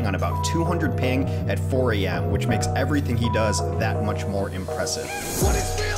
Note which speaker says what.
Speaker 1: playing on about 200 ping at 4 a.m., which makes everything he does that much more impressive.
Speaker 2: What is real?